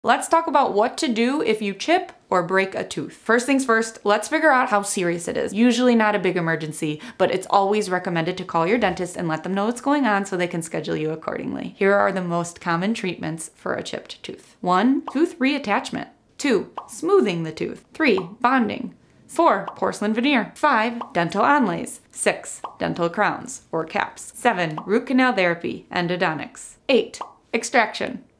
Let's talk about what to do if you chip or break a tooth. First things first, let's figure out how serious it is. Usually not a big emergency, but it's always recommended to call your dentist and let them know what's going on so they can schedule you accordingly. Here are the most common treatments for a chipped tooth. 1. Tooth reattachment. 2. Smoothing the tooth. 3. Bonding. 4. Porcelain veneer. 5. Dental onlays. 6. Dental crowns or caps. 7. Root canal therapy, endodontics. 8. Extraction.